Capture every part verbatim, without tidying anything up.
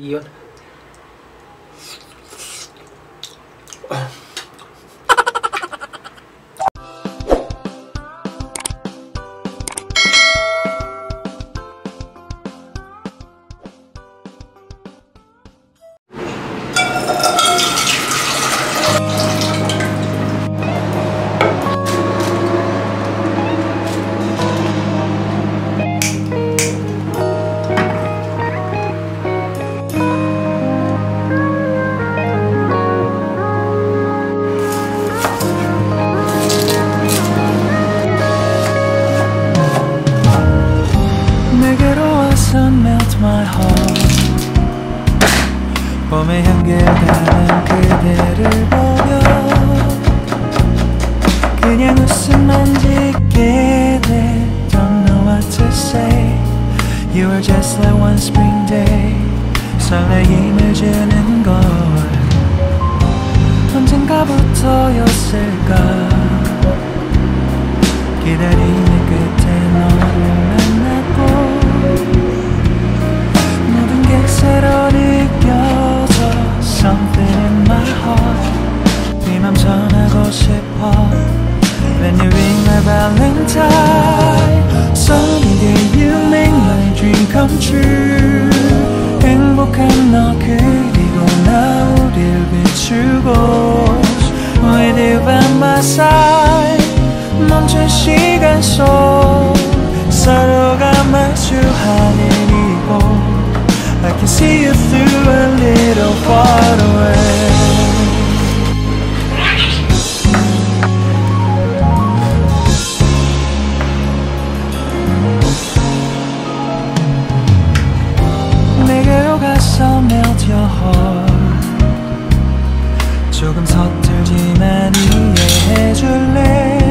이건 my heart. 봄의 향기에 닿는 그대를 보며 그냥 웃음만 짓게 돼. Don't know what to say. You were just like one spring day. 설레임을 주는 걸 언젠가부터였을까. 기다림의 끝에 너를 만났고 새로 느껴져 something in my heart. 네 맘 전하고 싶어. When you ring my valentine. Sunny day you make my dream come true. 행복한 너 그리고 나 우릴 비추고 With you by my side. 멈춘 시간 속 서로가 마주하는 이곳 I can see you through a little far away. 내게로 가서 melt your heart. 조금 서툴지만 이해해줄래.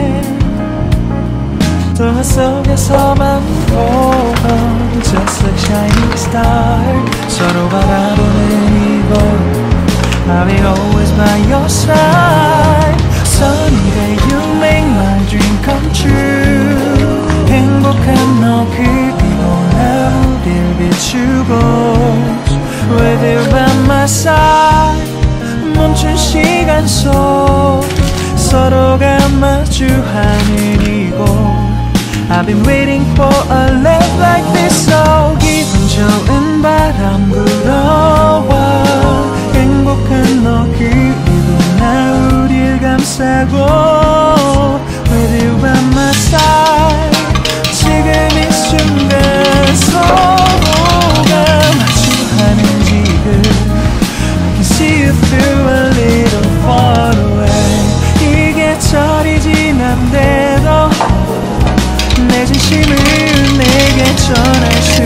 동화 속에서만 보던 Just like shining star. 서로 바라보는 이곳 I'll be always by your side. Sunny day you make my dream come true. 행복한 너 그리고 나 우릴 비추고 With you by my side. 멈춘 시간 속 서로가 마주하는 이곳 I've been waiting for a love like this. So 기분 좋은 바람 불어와 행복한 너 그리고 나 우릴 감싸고 With you by my side. 지금 이 순간 서로가 마주하는 지금 I can see you through a little far away. 이 계절이 지난대도 내 진심을 내게 전할 수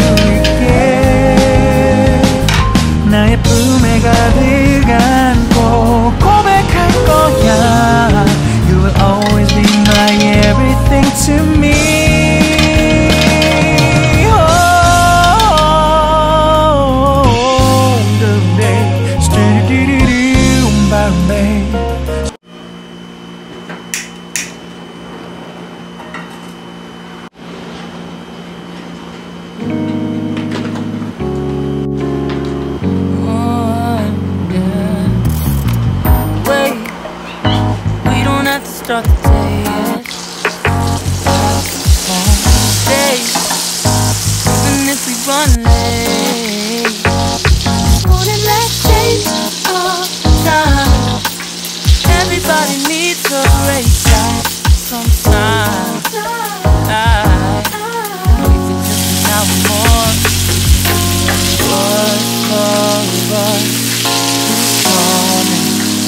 있게 나의 품에 가득 안고 고백할 거야. You will always be my everything to me. Start the day yet. Stay, even if we run late. Wouldn't let change all time. Everybody needs a race like sometimes. I know if it's just an hour more. What's for us? Who's calling?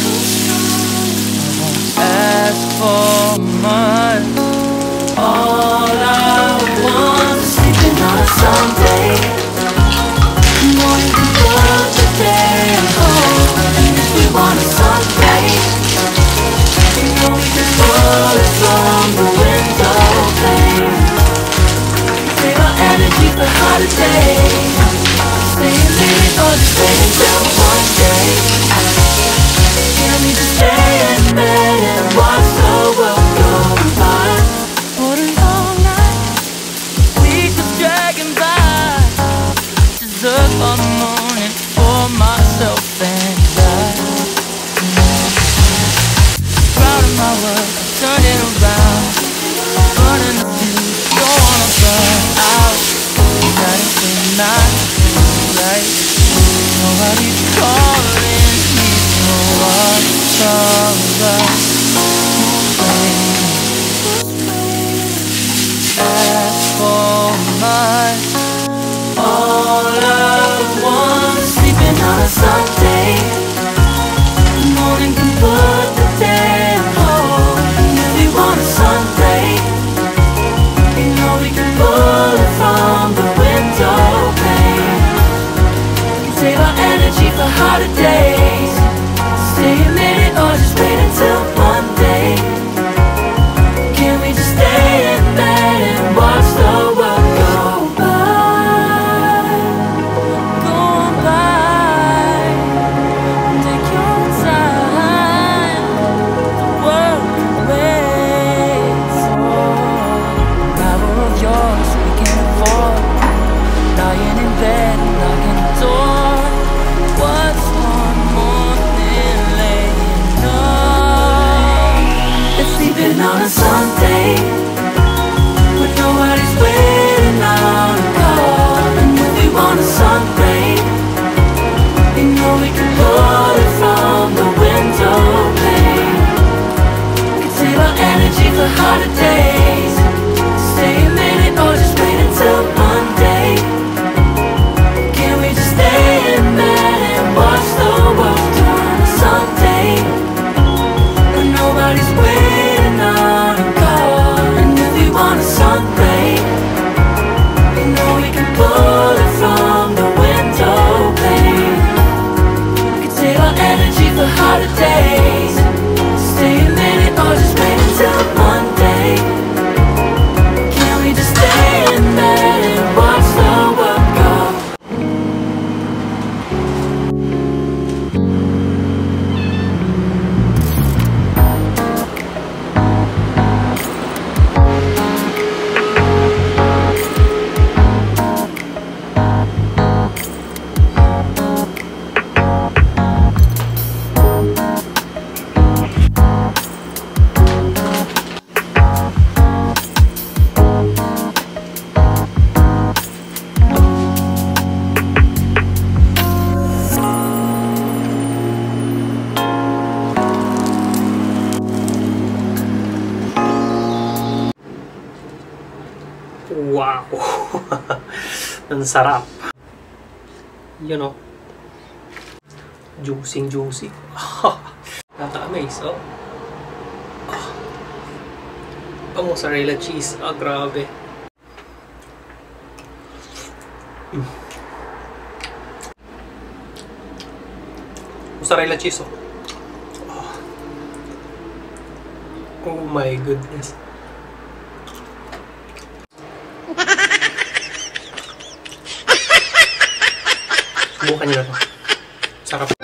Ask for much. All I want is sleeping on a Sunday. Knowing we love the day. Oh, and if we want a Sunday, you know we can pull it from the window pane. Save our energy for holiday. Staying late or just stay until one day. Can't we just stay in bed and watch the world go by? For a long night, weeks of dragging by. Just up all the morning. on a Sunday when nobody's waiting on a call. And if we want a sun rain, you know we can pull it from the window pane. We can save our energy for harder days. Stay a minute or just wait until Monday. Can we just stay in bed and watch the world turn on a Sunday when nobody's waiting on a call? And if we want a sun rain, you know we can pull it from the window pane. We can save our energy for harder days. Stay a minute or just wait until Monday. Can we just stay in bed and watch the world go? Wow! Ang sarap! You know, juicy juicy. Nakaka-amaze, oh. Ang mozzarella cheese, ah, grabe. Mm. Mozzarella cheese, oh. Oh my goodness. Subukan nyo na to. Sarap.